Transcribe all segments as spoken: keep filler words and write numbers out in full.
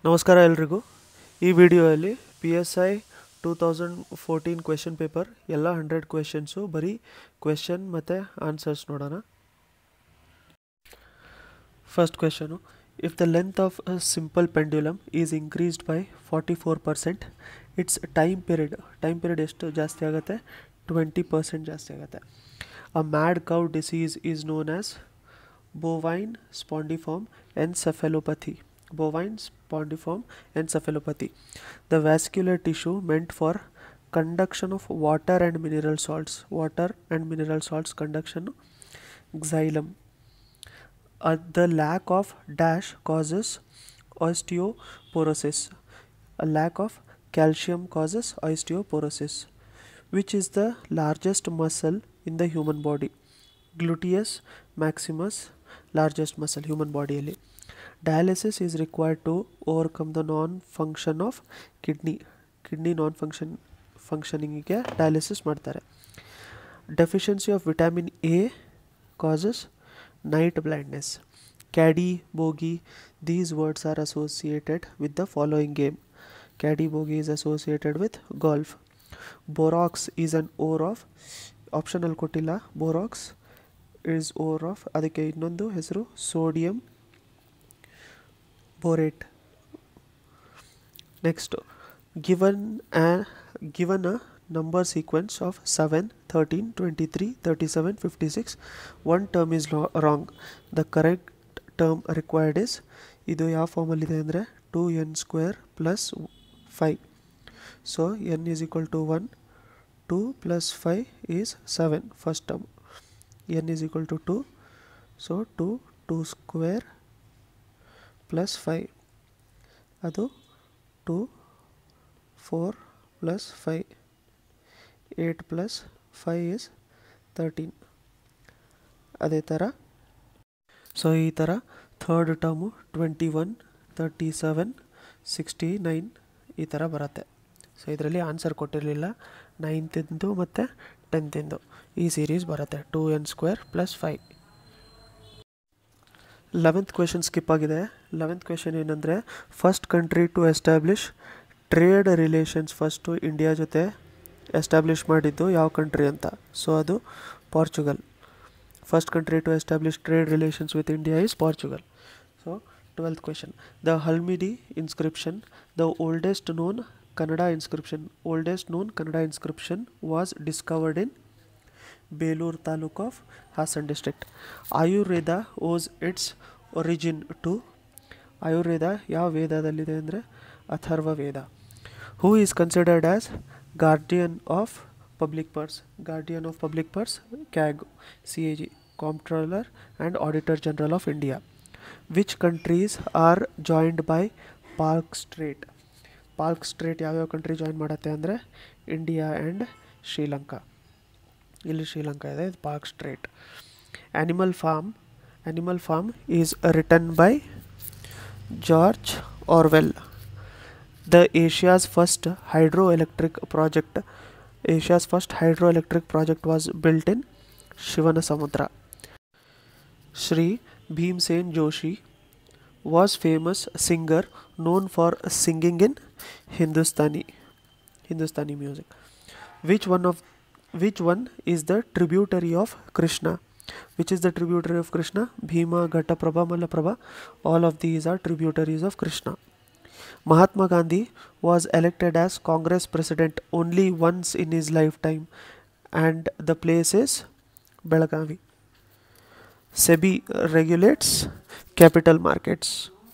ನಮಸ್ಕಾರ ಎಲ್ರಿಗೂ. ಈ ವಿಡಿಯೋದಲ್ಲಿ P S I two thousand fourteen question paper ಎಲ್ಲ ಹಂಡ್ರೆಡ್ ಕ್ವೆಶನ್ಸು ಬರೀ ಕ್ವೆಶನ್ ಮತ್ತು ಆನ್ಸರ್ಸ್ ನೋಡೋಣ. First question, if the length of a simple pendulum is increased by forty four percent its time period time period ಎಷ್ಟು ಜಾಸ್ತಿ ಆಗುತ್ತೆ? Twenty percent ಜಾಸ್ತಿ ಆಗುತ್ತೆ. A mad cow disease is known as bovine spondyform encephalopathy. Bovine spondyform encephalopathy. The vascular tissue meant for conduction of water and mineral salts. Water and mineral salts conduction. Xylem. Uh, the lack of dash causes osteoporosis. A lack of calcium causes osteoporosis. Which is the largest muscle in the human body? Gluteus maximus, largest muscle human ಬಾಡಿಯಲ್ಲಿ. Dialysis is required to overcome the non function of kidney kidney non function ಫಂಕ್ಷನಿಂಗಿಗೆ dialysis ಮಾಡ್ತಾರೆ. Deficiency of vitamin A causes night blindness. Caddie bogey, these words are associated with the following game. Caddie bogey is associated with golf. Borax is an ore of, ಆಪ್ಷನಲ್ಲಿ ಕೊಟ್ಟಿಲ್ಲ, borax is ore of, ಅದಕ್ಕೆ ಇನ್ನೊಂದು ಹೆಸರು sodium borate. Next, given a given a number sequence of seven, thirteen, twenty-three, thirty-seven, fifty-six, one term is wrong. The correct term required is, ಇದು ಯಾವ ಫಾರ್ಮಲ್ಲಿ ಇದೆ ಅಂದರೆ two n square plus five. So n is equal to one, two plus five is seven first term. n is equal to two, so two, two square plus five, adu two, four plus five, eight plus five is thirteen. ಅದೇ ಥರ so ಈ ಥರ third term twenty one, thirty seven, sixty nine ಈ ಥರ ಬರುತ್ತೆ. So ಇದರಲ್ಲಿ answer ಕೊಟ್ಟಿರಲಿಲ್ಲ. ನೈನ್ತಿಂದು ಮತ್ತು ಟೆಂತಿಂದು ಈ ಸೀರೀಸ್ ಬರುತ್ತೆ, two n square plus five. Eleventh question skip ಆಗಿದೆ. ಲೆವೆಂತ್ ಕ್ವೆಶನ್ ಏನಂದರೆ, first country to establish trade relations, first India ಜೊತೆ ಎಸ್ಟಾಬ್ಲಿಷ್ ಮಾಡಿದ್ದು ಯಾವ ಕಂಟ್ರಿ ಅಂತ? ಸೊ ಅದು Portugal. First country to establish trade relations with India is Portugal. So twelfth question, the Halmidi inscription, the oldest known Kannada inscription, oldest known Kannada inscription was discovered in Belur Taluk of Hassan district. Ayurveda owes its origin to, Ayurveda ಯಾವ ವೇದದಲ್ಲಿದೆ ಅಂದರೆ Atharva Veda. Who is considered as guardian of public purse? Guardian of public purse, C A G, C A G, Comptroller and Auditor General of India. Which countries are joined by Palk Strait? Palk Strait ಯಾವ್ಯಾವ country join ಮಾಡುತ್ತೆ ಅಂದರೆ India and Sri Lanka. ಇಲ್ಲಿ ಶ್ರೀಲಂಕಾ ಇದೆ, ಇದು Palk Strait. Animal Farm, Animal Farm is written by George Orwell. The Asia's first hydro electric project, Asia's first hydro electric project was built in Shivanasamudra. Shri Bhimsen Joshi was famous singer known for singing in Hindustani Hindustani music. Which one of which one is the tributary of Krishna? Which is the tributary of Krishna? Bhima, Ghataprabha, Malaprabha, all of these are tributaries of Krishna. Mahatma Gandhi was elected as Congress president only once in his lifetime and the place is Belagavi. SEBI regulates capital markets.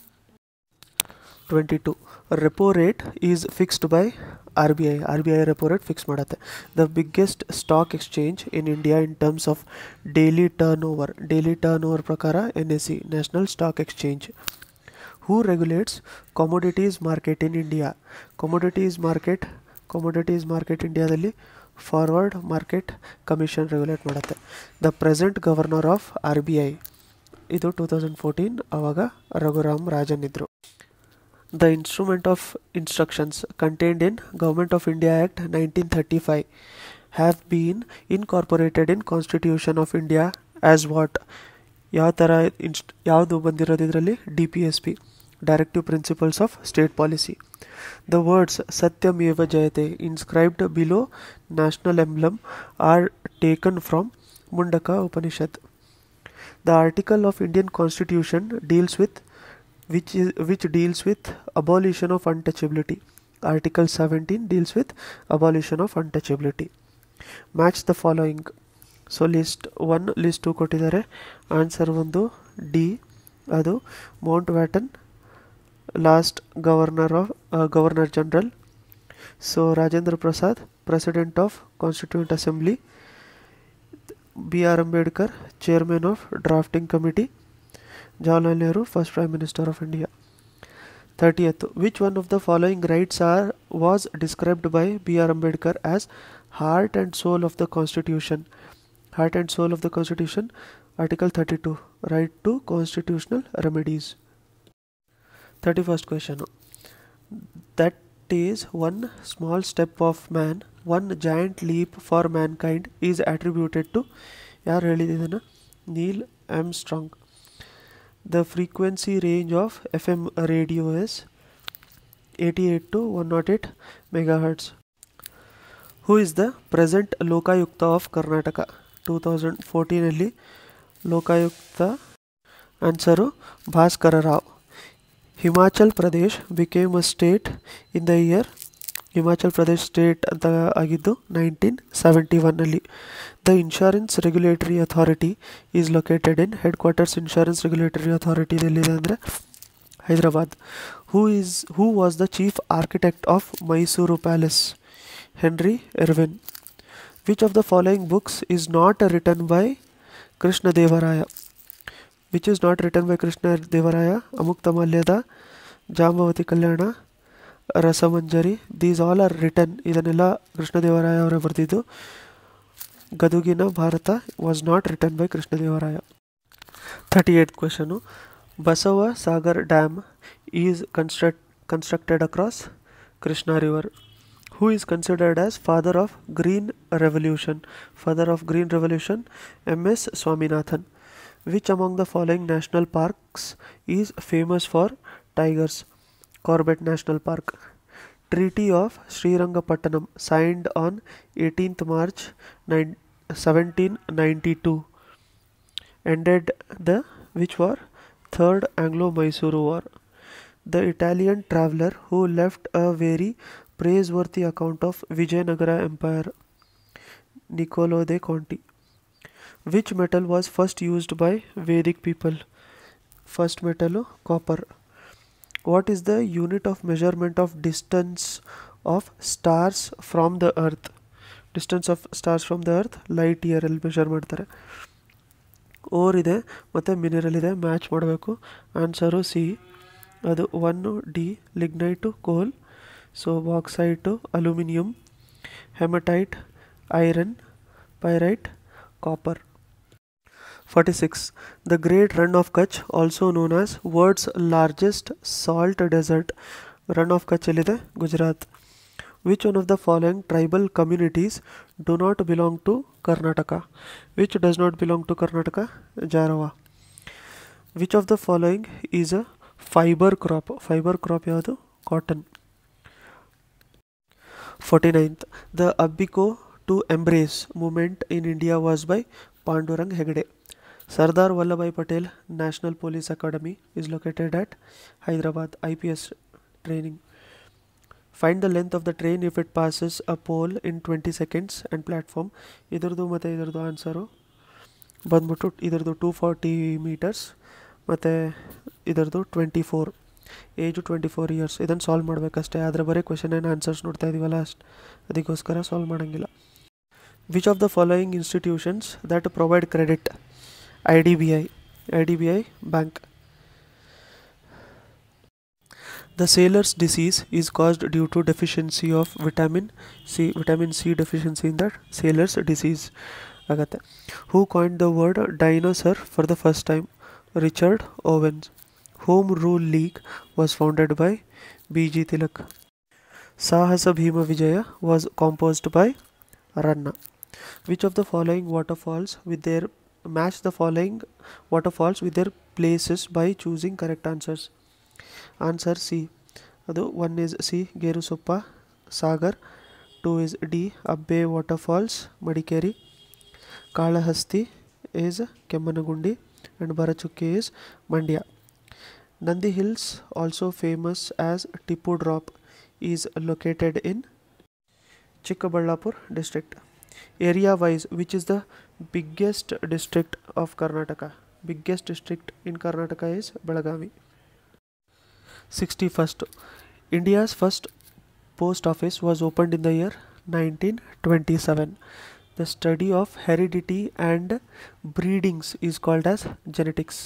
twenty-two. Repo rate is fixed by R B I. R B I repo rate fix ಮಾಡುತ್ತೆ. The biggest stock exchange in India in terms of daily turnover. Daily turnover ಪ್ರಕಾರ N S E, National Stock Exchange. Who regulates commodities market in India? Commodities market, commodities market ಇಂಡಿಯಾದಲ್ಲಿ forward market commission regulate ಮಾಡುತ್ತೆ. The present governor of R B I, ಇದು two thousand fourteen, ಆವಾಗ ರಘುರಾಮ್ ರಾಜನ್ ಇದ್ದರು. The instrument of instructions contained in government of India act nineteen thirty five have been incorporated in constitution of India as what? ಯಾವ ಥರ ಇನ್ಸ್ಟ್ ಯಾವುದು ಬಂದಿರೋದು ಇದರಲ್ಲಿ? D P S P, Directive principles of state policy. The words Satyameva Jayate inscribed below national emblem are taken from Mundaka Upanishad. The article of Indian Constitution deals with which is which deals with abolition of untouchability. Article seventeen deals with abolition of untouchability. Match the following. So list one, list two ಕೊಟ್ಟಿದ್ದಾರೆ. Answer ಒಂದು D, ಅದು Mountbatten, last governor of governor general. So Rajendra Prasad, president of constituent assembly. B R Ambedkar, chairman of drafting committee. Jawaharlal Nehru, first prime minister of India. thirtieth. Which one of the following rights are was described by B R Ambedkar as heart and soul of the Constitution? Heart and soul of the Constitution. Article thirty-two. Right to constitutional remedies. thirty-first question. That is one small step of man, one giant leap for mankind is attributed to ಯಾರು ಹೇಳಿದಿದ್ದನ್ನು? Neil Armstrong. The frequency range of F M radio is eighty-eight to one oh eight megahertz. Who is the present Lokayukta of Karnataka? twenty fourteen ಅಲ್ಲಿ Lokayukta answer Bhaskara Rao. Himachal Pradesh became a state in the year. Himachal Pradesh state ಅಂತ ಆಗಿದ್ದು nineteen seventy ಒನ್ನಲ್ಲಿ. The insurance regulatory authority is located in headquarters insurance regulatory authority ಎಲ್ಲಿದೆ ಅಂದರೆ Hyderabad. Who is who was the chief architect of Mysuru palace? Henry Irwin. Which of the following books is not written by Krishnadevaraya? Which is not written by Krishnadevaraya? Amuktamalyada, Jambavati Kalyana, ರಸಮಂಜರಿ. These all are written. ಇದನ್ನೆಲ್ಲ ಕೃಷ್ಣದೇವರಾಯ ಅವರೇ ಬರೆದಿದ್ದು. Gadugina Bharata was not written by Krishnadevaraya. Thirty eighth question. Basava Sagar dam is construct constructed across Krishna river. Who is considered as father of green revolution? Father of green revolution, M S Swaminathan. Which among the following national parks is famous for tigers? Corbett National Park. Treaty of Srirangapatnam signed on eighteenth March seventeen ninety-two ended the which war? Third Anglo-Mysore War. The Italian traveller who left a very praiseworthy account of Vijayanagara Empire, Niccolo de Conti. Which metal was first used by Vedic people? First metal copper. What is the unit of measurement of distance of stars from the earth? Distance of stars from the earth light year ಅಲ್ಲಿ measure ಮಾಡ್ತಾರೆ. Ore ಇದೆ ಮತ್ತು mineral ಇದೆ, match ಮಾಡಬೇಕು. Answer C, ಅದು one D, lignite coal. So bauxite aluminium, hematite iron, pyrite copper. forty-six. The Great Run of Kutch, also known as world's largest salt desert. Run of Kutch ಎಲ್ಲಿದೆ? Gujarat. Which one of the following tribal communities do not belong to Karnataka? Which does not belong to Karnataka? Jarawa. Which of the following is a fiber crop? Fiber crop ಯಾವುದು? Cotton. forty-ninth. The Abbico to Embrace movement in India was by Pandurang Hegde. Sardar Vallabhbhai Patel National Police Academy is located at Hyderabad. I P S training. Find the length of the train if it passes a pole in twenty seconds and platform. ಇದರದು ಮತ್ತು ಇದರದು answer ಬಂದ್ಬಿಟ್ಟು ಇದರದು two forty metres ಮತ್ತು ಇದರದು twenty four. Age twenty four years. ಇದನ್ನು solve ಮಾಡಬೇಕಷ್ಟೇ, ಆದರೆ ಬರೀ question ಏನು answers ನೋಡ್ತಾ ಇದ್ದೀವಲ್ಲ ಅಷ್ಟು, ಅದಕ್ಕೋಸ್ಕರ ಸಾಲ್ವ್ ಮಾಡೋಂಗಿಲ್ಲ. Which of the following institutions that provide credit? I D B I. I D B I bank. The sailor's disease is caused due to deficiency of vitamin C. Vitamin C deficiency in that sailor's disease agate. Who coined the word dinosaur for the first time? Richard Owens. Home Rule League was founded by B G Tilak. Sahasa Bhima Vijaya was composed by Ranna. Which of the following waterfalls with their match the following waterfalls with their places by choosing correct answers? Answer C. ಅದು one is C Gerusoppa Sagar, two is D Abbey waterfalls Madikeri, Kalahasti is Kemmanagundi and Barachukki is Mandya. Nandi Hills, also famous as Tippu Drop, is located in Chikkaballapur district. Area wise, which is the biggest district of Karnataka? Biggest district in Karnataka is Belagavi. sixty-first. India's first post office was opened in the year nineteen twenty-seven. The study of heredity and breedings is called as genetics.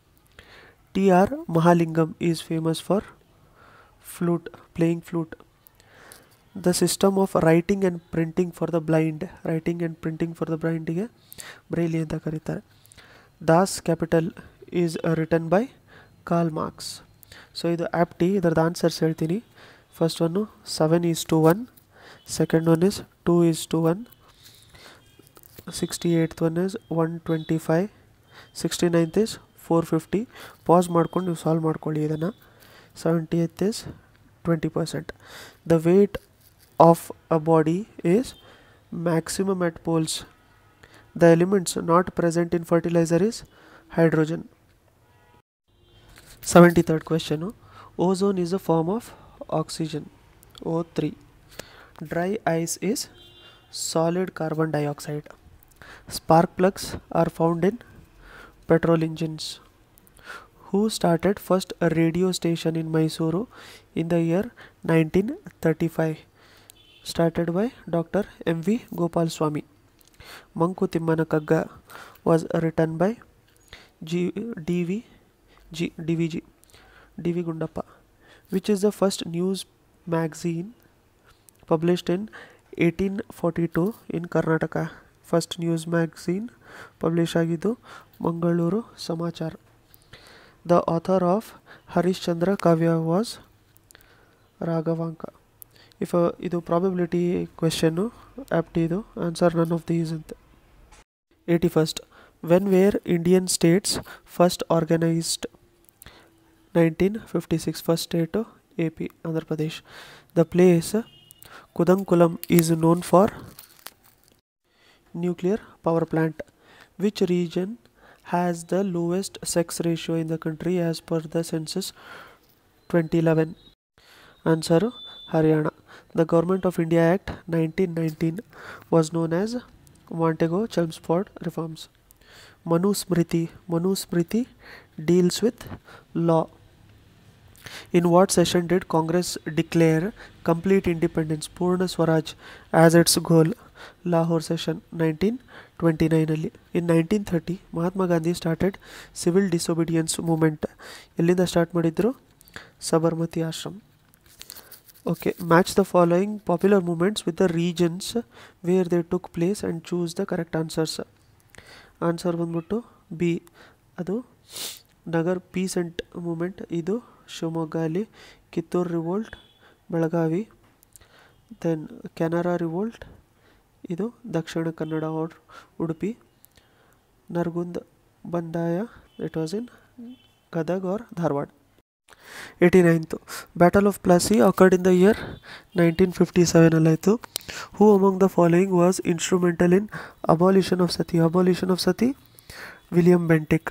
T R Mahalingam is famous for flute, playing flute. The system of writing and printing for the blind, writing and printing for the blind ಗೆ ಬ್ರೈಲಿ ಅಂತ ಕರೀತಾರೆ. Das Capital is written by Karl Marx. So ಇದು ಆಪ್ಟಿ, ಇದರದ್ದು answers ಹೇಳ್ತೀನಿ. First one seven is two one, second one is two is two one, sixty eighth one is one twenty five, sixty ninth is four fifty. Pause ಮಾಡ್ಕೊಂಡು ನೀವು solve ಮಾಡ್ಕೊಳ್ಳಿ ಇದನ್ನು. Seventy eighth is twenty percent. The weight of a body is maximum at poles. The elements not present in fertilizer is hydrogen. seventy-third question. Ozone is a form of oxygen, O three. Dry ice is solid carbon dioxide. Spark plugs are found in petrol engines. Who started first a radio station in Mysuru in the year nineteen thirty-five? Started by Doctor M V Gopal Swami. Mankutimana Kagga was written by G D V G D V G D V Gundappa. Which is the first news magazine published in eighteen forty-two in Karnataka? First news magazine published ಆಗಿದ್ದು ಮಂಗಳೂರು ಸಮಾಚಾರ. The author of Harishchandra Kavya was Raghavanka. If uh, ಇದು probability question, ಆಪ್ಟಿ ಇದು answer none of these ಅಂತ. eighty-first. When were Indian states first organized? nineteen fifty-six. First state A P, Andhra Pradesh. The place Kudankulam is known for nuclear power plant. Which region has the lowest sex ratio in the country as per the census twenty eleven? Answer Haryana. The Government of India Act nineteen nineteen was known as Montego-Chelmsford reforms. Manu Smriti. Manu Smriti deals with law. In what session did Congress declare complete independence, Purna Swaraj, as its goal? Lahore session nineteen twenty-nine ಅಲ್ಲಿ. In nineteen thirty Mahatma Gandhi started civil disobedience movement. ಎಲ್ಲಿಂದ start ಮಾಡಿದ್ರು? Sabarmati Ashram. Okay, match the following popular movements with the regions where they took place and choose the correct answers. Answer ಬಂದ್ಬಿಟ್ಟು B, ಅದು Nagar peasant movement, ಇದು ಶಿವಮೊಗ್ಗ ಅಲ್ಲಿ. Kittur revolt Belagavi. Then Canara revolt, ಇದು Dakshina Kannada or Udupi. Nargund ಬಂಡಾಯ, it was in Gadag or Dharwad. eighty-ninth. Battle of Plassey occurred in the year nineteen fifty-seven ಅಲ್ಲಾಯಿತು. Who among the following was instrumental in abolition of sati? Abolition of sati, William Bentinck.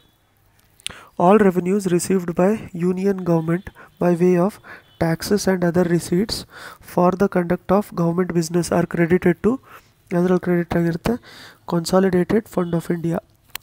All revenues received by union government by way of taxes and other receipts for the conduct of government business are credited to, ಅದರಲ್ಲಿ credit ಆಗಿರುತ್ತೆ, Consolidated Fund of India.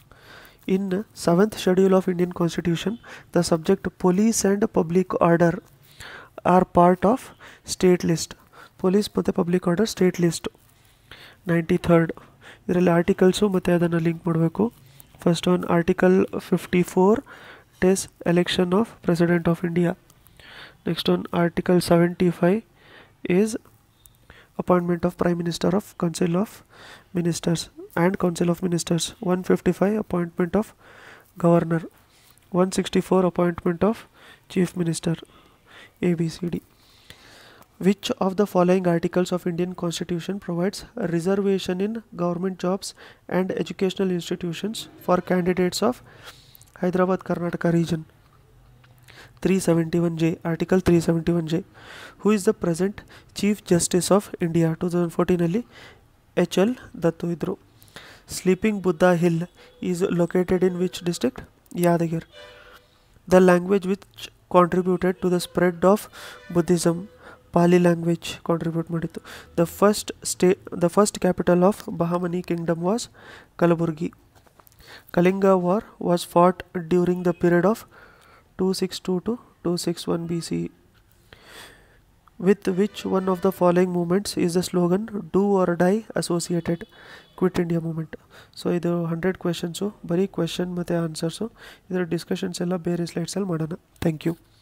In seventh schedule of Indian Constitution, the subject police and public order are part of state list. Police ಮತ್ತು public order state list. ninety-third. ಇದರಲ್ಲಿ articles ಮತ್ತು ಅದನ್ನು link ಮಾಡಬೇಕು. First one article fifty four, it is election of president of India. Next one article seventy five is appointment of Prime Minister of Council of Ministers and Council of Ministers. one fifty-five appointment of Governor. one sixty-four appointment of Chief Minister. A B C D. Which of the following articles of Indian Constitution provides a reservation in government jobs and educational institutions for candidates of Hyderabad Karnataka region? Three seventy one J article three seventy one J. Who is the present chief justice of India? Two thousand ಫೋರ್ಟೀನಲ್ಲಿ H L Dattu ಇದ್ದರು. Sleeping Buddha hill is located in which district? Yadgir. The language which contributed to the spread of Buddhism? Pali language contribute ಮಾಡಿತ್ತು. The first stay the first capital of Bahmani kingdom was Kalaburagi. Kalinga war was fought during the period of two six two to two six one B C. With which one of the following movements is the slogan do or die associated? Quit India movement. So ಇದು hundred questions, ಬರೀ question ಮತ್ತು answers. ಇದರ discussions ಎಲ್ಲ ಬೇರೆ ಸ್ಲೈಡ್ಸಲ್ಲಿ ಮಾಡೋಣ. Thank you.